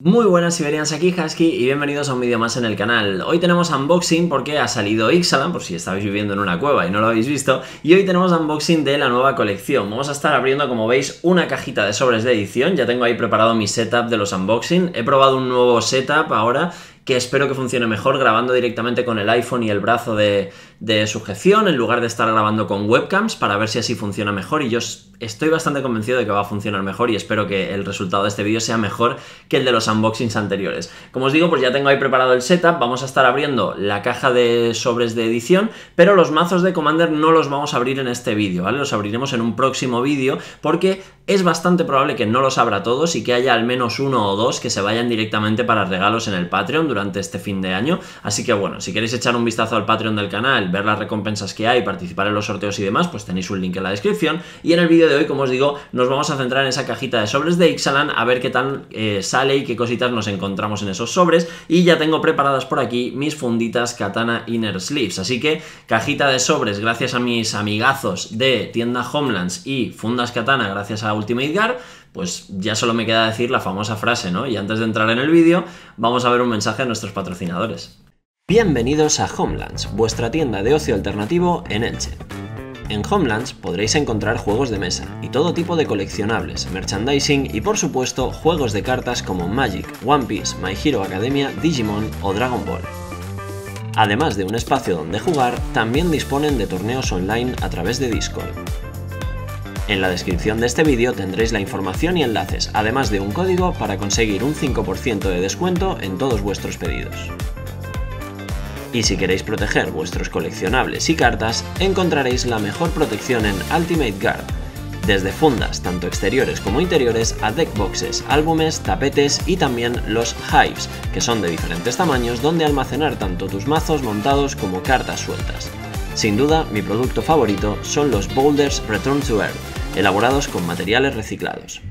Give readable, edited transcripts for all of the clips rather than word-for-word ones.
Muy buenas Siberians, aquí Husky y bienvenidos a un vídeo más en el canal. Hoy tenemos unboxing porque ha salido Ixalan, por si estabais viviendo en una cueva y no lo habéis visto, y hoy tenemos unboxing de la nueva colección. Vamos a estar abriendo, como veis, una cajita de sobres de edición. Ya tengo ahí preparado mi setup de los unboxing. He probado un nuevo setup ahora que espero que funcione mejor grabando directamente con el iPhone y el brazo de sujeción en lugar de estar grabando con webcams, para ver si así funciona mejor, y yo estoy bastante convencido de que va a funcionar mejor y espero que el resultado de este vídeo sea mejor que el de los unboxings anteriores. Como os digo, pues ya tengo ahí preparado el setup. Vamos a estar abriendo la caja de sobres de edición, pero los mazos de Commander no los vamos a abrir en este vídeo, ¿vale? Los abriremos en un próximo vídeo porque es bastante probable que no los abra todos y que haya al menos uno o dos que se vayan directamente para regalos en el Patreon durante este fin de año. Así que bueno, si queréis echar un vistazo al Patreon del canal, ver las recompensas que hay, participar en los sorteos y demás, pues tenéis un link en la descripción. Y en el vídeo de hoy, como os digo, nos vamos a centrar en esa cajita de sobres de Ixalan, a ver qué tal sale y qué cositas nos encontramos en esos sobres. Y ya tengo preparadas por aquí mis funditas Katana Inner Sleeves, así que cajita de sobres gracias a mis amigazos de tienda Homelands y fundas Katana gracias a Ultimate Guard. Pues ya solo me queda decir la famosa frase, ¿no? Y antes de entrar en el vídeo, vamos a ver un mensaje de nuestros patrocinadores. Bienvenidos a Homelands, vuestra tienda de ocio alternativo en Elche. En Homelands podréis encontrar juegos de mesa y todo tipo de coleccionables, merchandising y por supuesto juegos de cartas como Magic, One Piece, My Hero Academia, Digimon o Dragon Ball. Además de un espacio donde jugar, también disponen de torneos online a través de Discord. En la descripción de este vídeo tendréis la información y enlaces, además de un código para conseguir un 5% de descuento en todos vuestros pedidos. Y si queréis proteger vuestros coleccionables y cartas, encontraréis la mejor protección en Ultimate Guard, desde fundas tanto exteriores como interiores a deckboxes, álbumes, tapetes y también los hives, que son de diferentes tamaños donde almacenar tanto tus mazos montados como cartas sueltas. Sin duda, mi producto favorito son los Boulders Return to Earth, elaborados con materiales reciclados.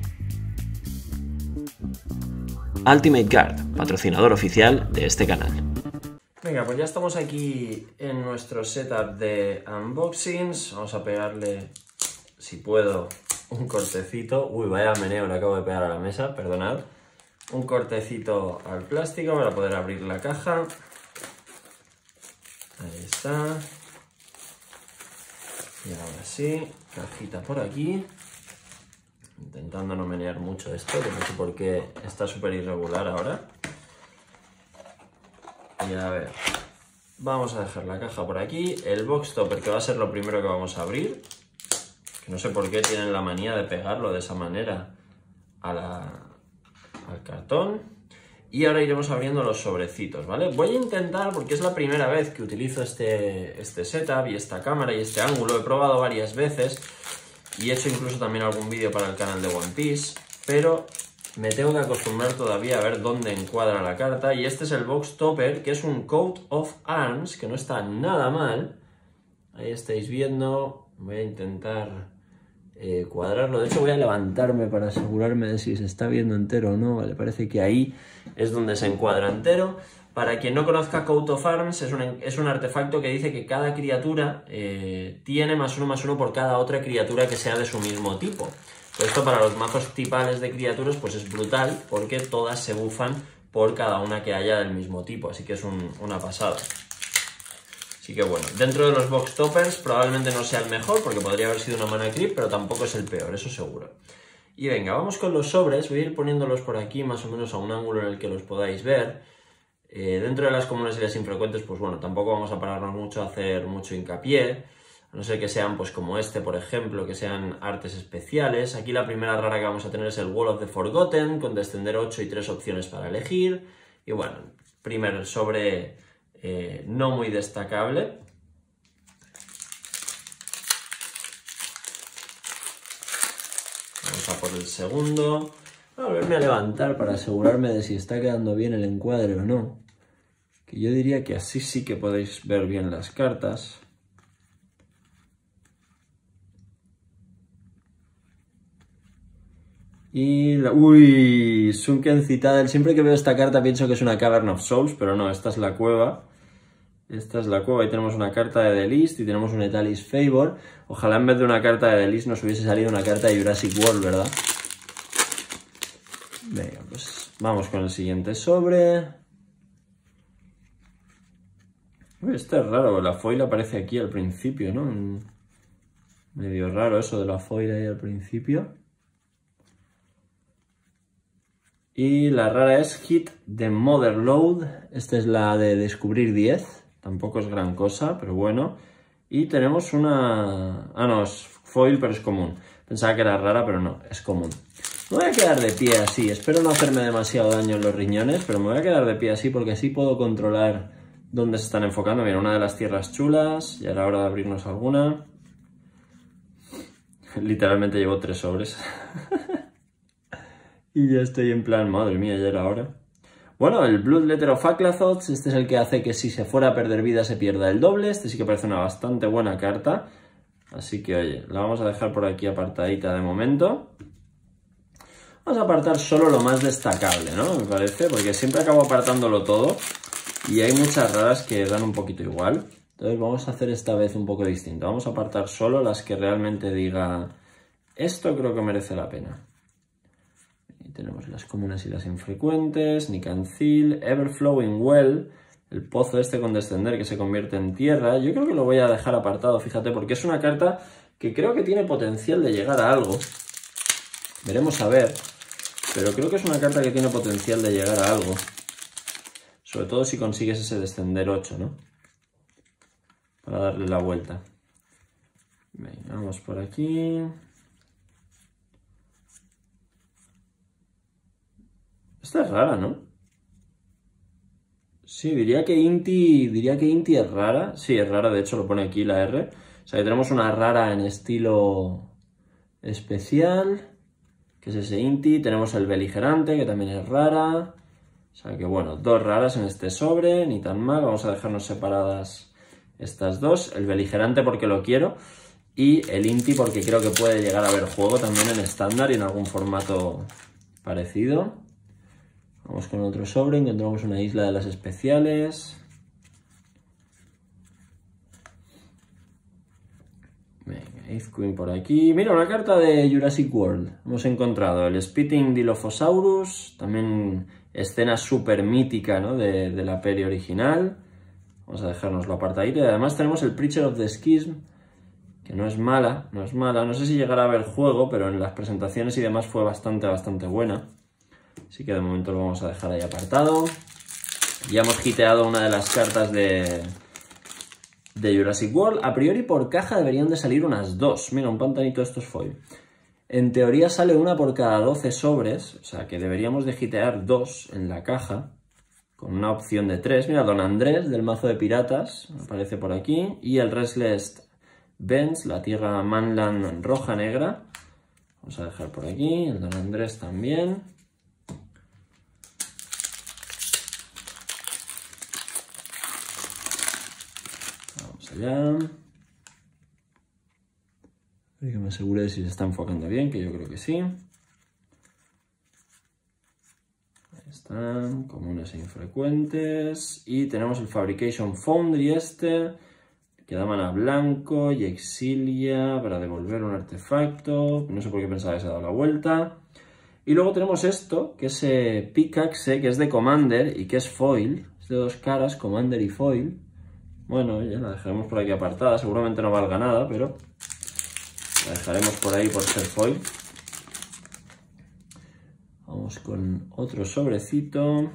Ultimate Guard, patrocinador oficial de este canal. Venga, pues ya estamos aquí en nuestro setup de unboxings. Vamos a pegarle, si puedo, un cortecito. Uy, vaya meneo le acabo de pegar a la mesa, perdonad. Un cortecito al plástico para poder abrir la caja. Ahí está. Y ahora sí, cajita por aquí. Intentando no menear mucho esto, que no sé por qué está súper irregular ahora. Y a ver, vamos a dejar la caja por aquí. El box topper, que va a ser lo primero que vamos a abrir. Que no sé por qué tienen la manía de pegarlo de esa manera al cartón. Y ahora iremos abriendo los sobrecitos, ¿vale? Voy a intentar, porque es la primera vez que utilizo este setup y esta cámara y este ángulo. He probado varias veces y he hecho incluso también algún vídeo para el canal de One Piece, pero me tengo que acostumbrar todavía a ver dónde encuadra la carta. Y este es el box topper, que es un coat of arms, que no está nada mal. Ahí estáis viendo. Voy a intentar cuadrarlo. De hecho voy a levantarme para asegurarme de si se está viendo entero o no. Vale, parece que ahí es donde se encuadra entero. Para quien no conozca, Coat of Arms es un artefacto que dice que cada criatura tiene +1/+1 por cada otra criatura que sea de su mismo tipo. Esto para los mazos tipales de criaturas pues es brutal, porque todas se bufan por cada una que haya del mismo tipo, así que es una pasada. Así que bueno, dentro de los box toppers probablemente no sea el mejor, porque podría haber sido una mana creep, pero tampoco es el peor, eso seguro. Y venga, vamos con los sobres. Voy a ir poniéndolos por aquí más o menos a un ángulo en el que los podáis ver. Dentro de las comunes y las infrecuentes, pues bueno, tampoco vamos a pararnos mucho a hacer mucho hincapié, a no ser que sean pues como este, por ejemplo, que sean artes especiales. Aquí la primera rara que vamos a tener es el Wall of the Forgotten, con descender 8 y 3 opciones para elegir. Y bueno, primer sobre no muy destacable. Vamos a por el segundo. Voy a volverme a levantar para asegurarme de si está quedando bien el encuadre o no. Que yo diría que así sí que podéis ver bien las cartas. Y uy, Sunken Citadel. Siempre que veo esta carta pienso que es una Cavern of Souls, pero no, esta es la cueva. Esta es la cueva. Ahí tenemos una carta de The List y tenemos un Etalis Favor. Ojalá en vez de una carta de The List nos hubiese salido una carta de Jurassic World, ¿verdad? Venga, pues vamos con el siguiente sobre. Uy, este es raro, la foil aparece aquí al principio, ¿no? Medio raro eso de la foil ahí al principio. Y la rara es Hit the Motherlode. Esta es la de descubrir 10. Tampoco es gran cosa, pero bueno. Y tenemos una... Ah, no, es foil, pero es común. Pensaba que era rara, pero no, es común. Me voy a quedar de pie así. Espero no hacerme demasiado daño en los riñones, pero me voy a quedar de pie así porque así puedo controlar dónde se están enfocando. Mira, una de las tierras chulas. Ya era hora de abrirnos alguna. Literalmente llevo 3 sobres. Y ya estoy en plan, madre mía, ya era hora. Bueno, el Bloodletter of Aclathoth, este es el que hace que si se fuera a perder vida se pierda el doble. Este sí que parece una bastante buena carta. Así que, oye, la vamos a dejar por aquí apartadita de momento. Vamos a apartar solo lo más destacable, ¿no? Me parece, porque siempre acabo apartándolo todo. Y hay muchas raras que dan un poquito igual. Entonces vamos a hacer esta vez un poco distinto. Vamos a apartar solo las que realmente diga, esto creo que merece la pena. Tenemos las comunes y las infrecuentes, Nicancil, Everflowing Well, el pozo este con descender que se convierte en tierra. Yo creo que lo voy a dejar apartado, fíjate, porque es una carta que creo que tiene potencial de llegar a algo. Veremos a ver, pero creo que es una carta que tiene potencial de llegar a algo. Sobre todo si consigues ese descender 8, ¿no? Para darle la vuelta. Venga, vamos por aquí. Esta es rara, ¿no? Sí, diría que Inti es rara. Sí, es rara, de hecho lo pone aquí la R. O sea que tenemos una rara en estilo especial, que es ese Inti. Tenemos el Beligerante, que también es rara. O sea que bueno, 2 raras en este sobre, ni tan mal. Vamos a dejarnos separadas estas dos. El Beligerante porque lo quiero. Y el Inti porque creo que puede llegar a ver juego también en estándar y en algún formato parecido. Vamos con otro sobre, encontramos una isla de las especiales. Venga, Eighth Queen por aquí. Mira, una carta de Jurassic World. Hemos encontrado el Spitting Dilophosaurus, también escena súper mítica, ¿no? de la peli original. Vamos a dejárnoslo apartadito. Y además tenemos el Preacher of the Schism, que no es mala, no es mala. No sé si llegará a ver juego, pero en las presentaciones y demás fue bastante buena. Así que de momento lo vamos a dejar ahí apartado. Ya hemos hiteado una de las cartas de Jurassic World. A priori por caja deberían de salir unas 2. Mira, un pantanito de estos foil. En teoría sale una por cada 12 sobres. O sea que deberíamos de hitear 2 en la caja. Con una opción de 3. Mira, Don Andrés del mazo de piratas. Aparece por aquí. Y el Restless Benz, la tierra Manland roja-negra. Vamos a dejar por aquí. El Don Andrés también. Ya. Que me asegure de si se está enfocando bien, que yo creo que sí. Ahí están, comunes e infrecuentes. Y tenemos el Fabrication Foundry este, que da mana blanco y exilia para devolver un artefacto. No sé por qué pensaba que se ha dado la vuelta. Y luego tenemos esto, que es Pickaxe, que es de Commander y que es foil. Es de 2 caras, Commander y foil. Bueno, ya la dejaremos por aquí apartada, seguramente no valga nada, pero la dejaremos por ahí por ser foil. Vamos con otro sobrecito.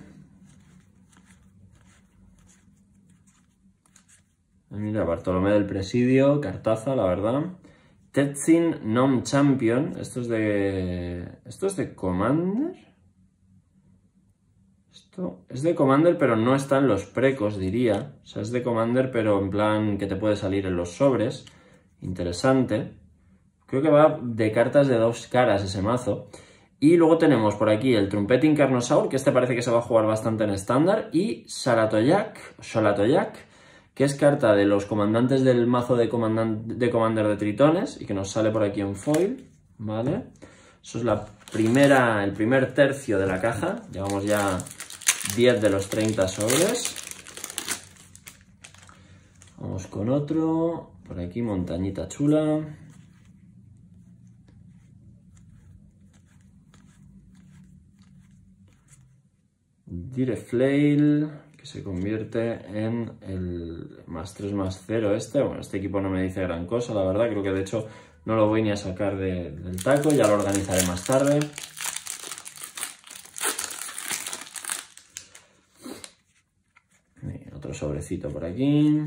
Mira, Bartolomé del Presidio, cartaza, la verdad. Tetzin Nom Champion, ¿esto es de Commander? Es de Commander, pero no está en los precos, diría. O sea, es de Commander, pero en plan que te puede salir en los sobres. Interesante. Creo que va de cartas de 2 caras ese mazo. Y luego tenemos por aquí el Trumpeting Carnosaur, que este parece que se va a jugar bastante en estándar. Y Solatoyak, que es carta de los comandantes del mazo de Commander de Tritones. Y que nos sale por aquí en foil. ¿Vale? Eso es el primer tercio de la caja. Llevamos ya 10 de los 30 sobres. Vamos con otro. Por aquí, montañita chula. Direflail, que se convierte en el +3/+0 este. Bueno, este equipo no me dice gran cosa, la verdad. Creo que de hecho no lo voy ni a sacar del taco, ya lo organizaré más tarde. Y otro sobrecito por aquí.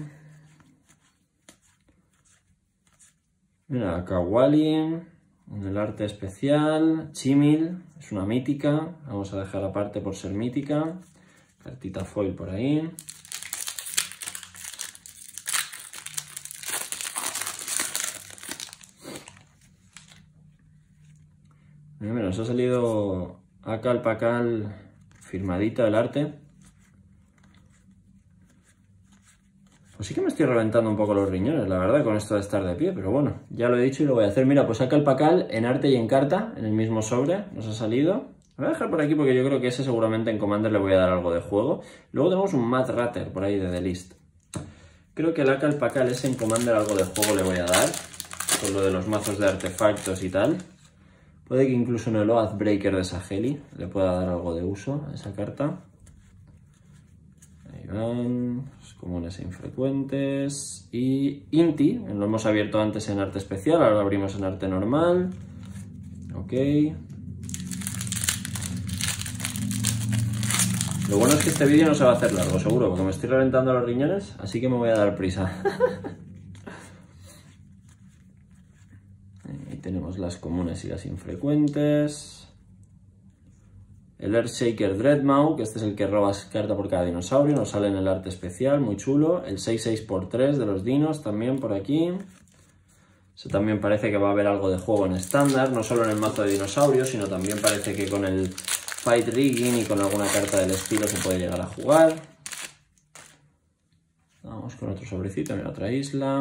Mira, Kawali, en el arte especial. Chimil, es una mítica, vamos a dejar aparte por ser mítica. Cartita foil por ahí. Mira, nos ha salido Akal Pakal firmadita el arte. Pues sí que me estoy reventando un poco los riñones, la verdad, con esto de estar de pie, pero bueno, ya lo he dicho y lo voy a hacer. Mira, pues Akal Pakal en arte y en carta, en el mismo sobre, nos ha salido. Lo voy a dejar por aquí porque yo creo que ese seguramente en Commander le voy a dar algo de juego. Luego tenemos un Matt Ratter por ahí de The List. Creo que el Akal Pakal ese en Commander algo de juego le voy a dar, con lo de los mazos de artefactos y tal. Puede que incluso en el Oathbreaker de Saheli le pueda dar algo de uso a esa carta. Ahí van, los comunes e infrecuentes. Y Inti, lo hemos abierto antes en arte especial, ahora lo abrimos en arte normal. Ok. Lo bueno es que este vídeo no se va a hacer largo, seguro, porque me estoy reventando los riñones, así que me voy a dar prisa. Ahí tenemos las comunes y las infrecuentes. El Earthshaker Dreadmaw, que este es el que robas carta por cada dinosaurio, nos sale en el arte especial, muy chulo. El 6/6x3 de los dinos también por aquí. Eso también parece que va a haber algo de juego en estándar, no solo en el mazo de dinosaurios, sino también parece que con el Fight Rigging y con alguna carta del estilo se puede llegar a jugar. Vamos con otro sobrecito, mira, otra isla.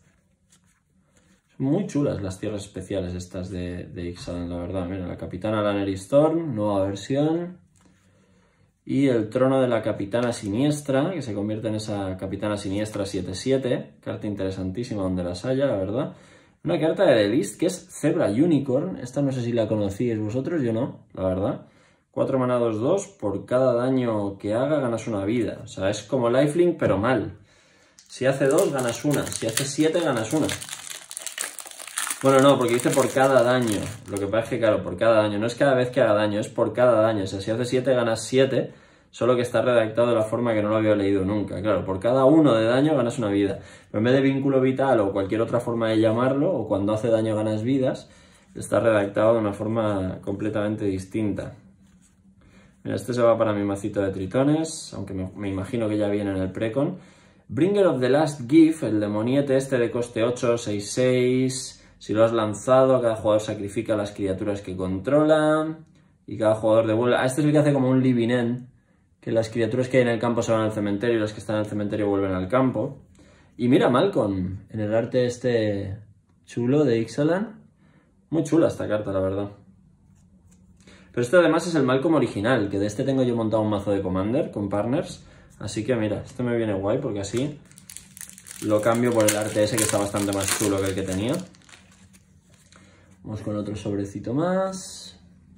Son muy chulas las tierras especiales estas de Ixalan, la verdad. Mira, la Capitana Lannery Storm, nueva versión. Y el trono de la Capitana Siniestra, que se convierte en esa Capitana Siniestra 7/7. Carta interesantísima donde las haya, la verdad. Una carta de The List que es Zebra Unicorn. Esta no sé si la conocíais vosotros, yo no, la verdad. 4 mana 2/2, por cada daño que haga ganas una vida. O sea, es como lifelink, pero mal. Si hace 2, ganas una. Si hace 7, ganas una. Bueno, no, porque dice por cada daño. Lo que pasa es que, claro, por cada daño. No es cada vez que haga daño, es por cada daño. O sea, si hace 7, ganas 7. Solo que está redactado de la forma que no lo había leído nunca. Claro, por cada 1 de daño ganas una vida. Pero en vez de vínculo vital o cualquier otra forma de llamarlo, o cuando hace daño ganas vidas, está redactado de una forma completamente distinta. Mira, este se va para mi macito de tritones, aunque me imagino que ya viene en el precon. Bringer of the Last Gift, el demoniete este de coste 8, 6/6. Si lo has lanzado, cada jugador sacrifica a las criaturas que controla. Y cada jugador devuelve... este es el que hace como un living end, que las criaturas que hay en el campo se van al cementerio y las que están en el cementerio vuelven al campo. Y mira Malcolm, en el arte este chulo de Ixalan. Muy chula esta carta, la verdad. Pero este además es el Malcolm original, que de este tengo yo montado un mazo de Commander con partners. Así que mira, este me viene guay porque así lo cambio por el arte ese que está bastante más chulo que el que tenía. Vamos con otro sobrecito más.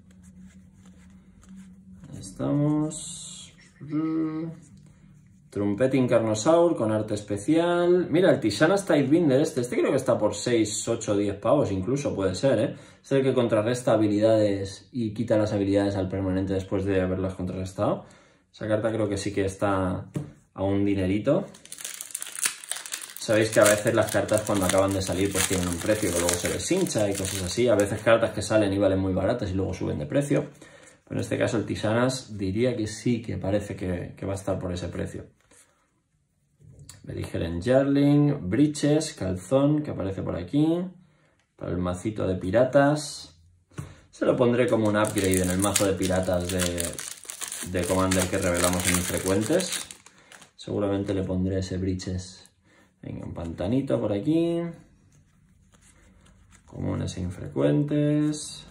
Ahí estamos. Trumpeting Carnosaur con arte especial. Mira, el Tishanas Tidebinder este creo que está por 6, 8, 10 pavos incluso, puede ser, ¿eh? Es el que contrarresta habilidades y quita las habilidades al permanente después de haberlas contrarrestado. Esa carta creo que sí que está a un dinerito. Sabéis que a veces las cartas cuando acaban de salir pues tienen un precio que luego se les hincha y cosas así. A veces cartas que salen y valen muy baratas y luego suben de precio. Pero en este caso el Tishanas diría que sí, que parece que va a estar por ese precio. Beligerent Jarling, Breaches, Calzón, que aparece por aquí. Para el macito de piratas. Se lo pondré como un upgrade en el mazo de piratas de Commander que revelamos en infrecuentes. Seguramente le pondré ese Breaches. Venga, un pantanito por aquí. Comunes e infrecuentes.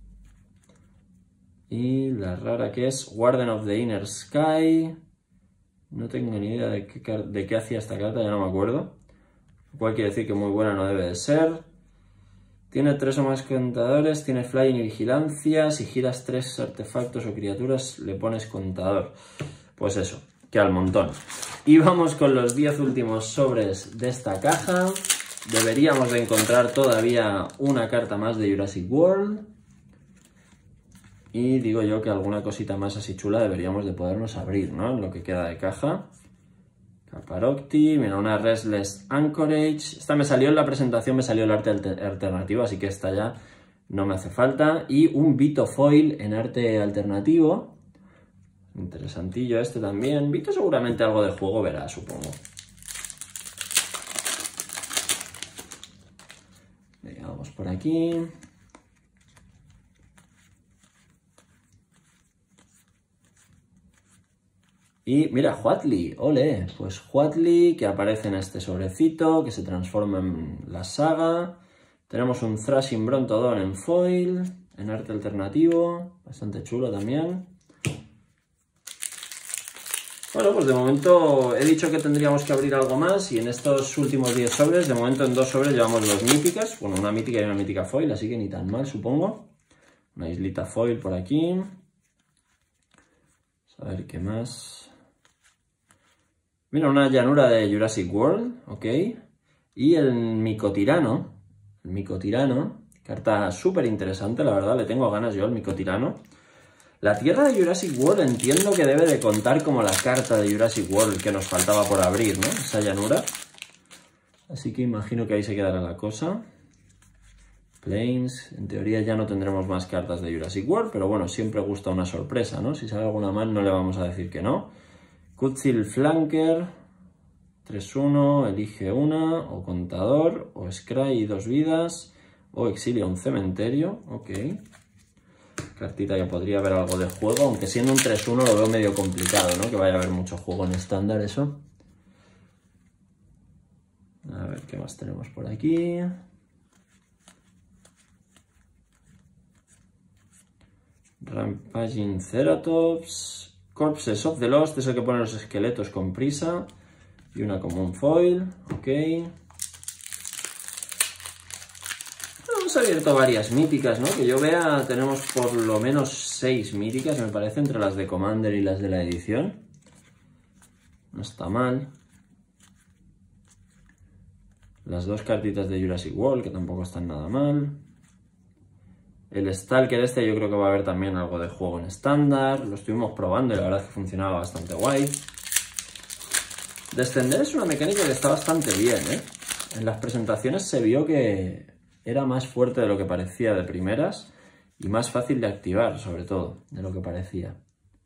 Y la rara que es Warden of the Inner Sky. No tengo ni idea de qué hacía esta carta, ya no me acuerdo. Lo cual quiere decir que muy buena no debe de ser. Tiene 3 o más contadores, tiene flying y vigilancia. Si giras 3 artefactos o criaturas, le pones contador. Pues eso, que al montón. Y vamos con los 10 últimos sobres de esta caja. Deberíamos de encontrar todavía una carta más de Jurassic World. Y digo yo que alguna cosita más así chula deberíamos de podernos abrir, ¿no? En lo que queda de caja. Caparocti, mira, una Restless Anchorage. Esta me salió en la presentación, me salió el arte alternativo, así que esta ya no me hace falta. Y un Vito Foil en arte alternativo. Interesantillo este también. Vito seguramente algo de juego verá, supongo. Venga, vamos por aquí. Y mira, Huatley, ole, pues Huatley que aparece en este sobrecito, que se transforma en la saga. Tenemos un Thrashing Brontodon en foil, en arte alternativo, bastante chulo también. Bueno, pues de momento he dicho que tendríamos que abrir algo más y en estos últimos 10 sobres, de momento en 2 sobres llevamos 2 míticas, bueno, una mítica y una mítica foil, así que ni tan mal supongo. Una islita foil por aquí. A ver qué más. Mira, una llanura de Jurassic World, ok. Y el Micotirano, carta súper interesante, la verdad, le tengo ganas yo al Micotirano. La tierra de Jurassic World entiendo que debe de contar como la carta de Jurassic World que nos faltaba por abrir, ¿no? Esa llanura. Así que imagino que ahí se quedará la cosa. Plains, en teoría ya no tendremos más cartas de Jurassic World, pero bueno, siempre gusta una sorpresa, ¿no? Si sale alguna más no le vamos a decir que no. Kutzil Flanker, 3-1, elige una, o contador, o Scry 2 vidas, o exilia un cementerio, ok. Cartita que podría haber algo de juego, aunque siendo un 3-1 lo veo medio complicado, ¿no? Que vaya a haber mucho juego en estándar eso. A ver qué más tenemos por aquí. Rampaging Ceratops, Corpses of the Lost, es el que pone los esqueletos con prisa, y una común foil, ok. Hemos abierto varias míticas, ¿no? Que yo vea, tenemos por lo menos 6 míticas, me parece, entre las de Commander y las de la edición. No está mal. Las 2 cartitas de Jurassic World, que tampoco están nada mal. El Stalker este yo creo que va a haber también algo de juego en estándar. Lo estuvimos probando y la verdad es que funcionaba bastante guay. Descender es una mecánica que está bastante bien, ¿eh? En las presentaciones se vio que era más fuerte de lo que parecía de primeras y más fácil de activar, sobre todo, de lo que parecía.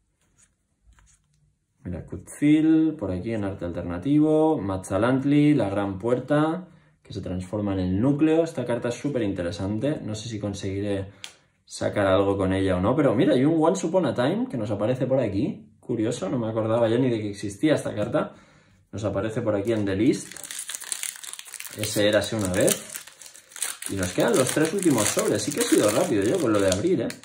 Mira, Kutzil, por aquí en arte alternativo. Matzalantli, la gran puerta, que se transforma en el núcleo. Esta carta es súper interesante. No sé si conseguiré sacar algo con ella o no. Pero mira, hay un Once Upon a Time que nos aparece por aquí. Curioso, no me acordaba ya ni de que existía esta carta. Nos aparece por aquí en The List. Ese érase una vez. Y nos quedan los 3 últimos sobres. Sí que he sido rápido yo con lo de abrir, ¿eh?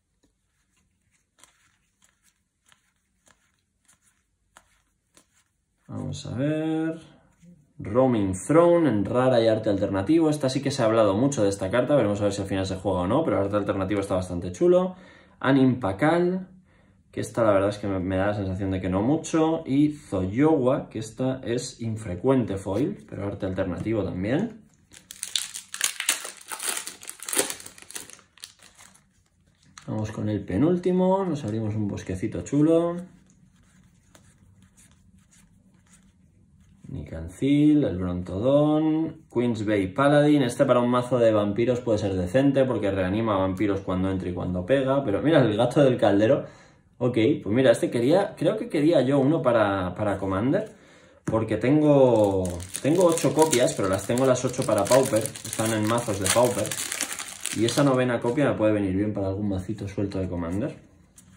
Vamos a ver... Roaming Throne en rara y arte alternativo. Esta sí que se ha hablado mucho de esta carta. Veremos a ver si al final se juega o no. Pero el arte alternativo está bastante chulo. Animpacal, que esta la verdad es que me da la sensación de que no mucho. Y Zoyowa, que esta es infrecuente foil, pero arte alternativo también. Vamos con el penúltimo. Nos abrimos un bosquecito chulo. Nicancil, el Brontodon, Queen's Bay Paladin. Este para un mazo de vampiros puede ser decente porque reanima a vampiros cuando entra y cuando pega. Pero mira, el gato del caldero. Ok, pues mira, este creo que quería yo uno para Commander. Porque tengo 8 copias, pero las tengo las 8 para Pauper. Están en mazos de Pauper. Y esa 9ª copia me puede venir bien para algún macito suelto de Commander.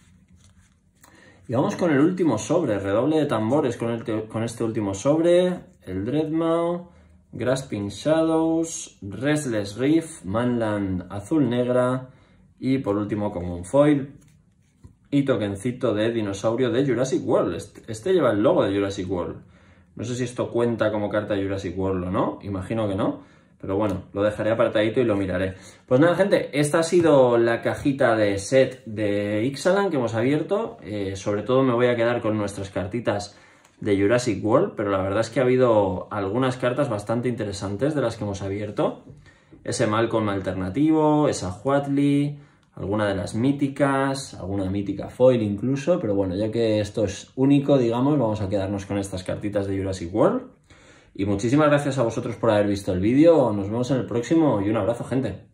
Y vamos con el último sobre, redoble de tambores con este último sobre, el Dreadmaw, Grasping Shadows, Restless Reef, Manland azul-negra y por último como un foil y tokencito de dinosaurio de Jurassic World. Este lleva el logo de Jurassic World. No sé si esto cuenta como carta de Jurassic World o no, imagino que no, Pero bueno, lo dejaré apartadito y lo miraré. Pues nada, gente, esta ha sido la cajita de set de Ixalan que hemos abierto. Sobre todo me voy a quedar con nuestras cartitas de Jurassic World, pero la verdad es que ha habido algunas cartas bastante interesantes de las que hemos abierto. Ese Malcolm alternativo, esa Huatley, alguna de las míticas, alguna mítica foil incluso, pero bueno, ya que esto es único, digamos, vamos a quedarnos con estas cartitas de Jurassic World. Y muchísimas gracias a vosotros por haber visto el vídeo, nos vemos en el próximo y un abrazo, gente.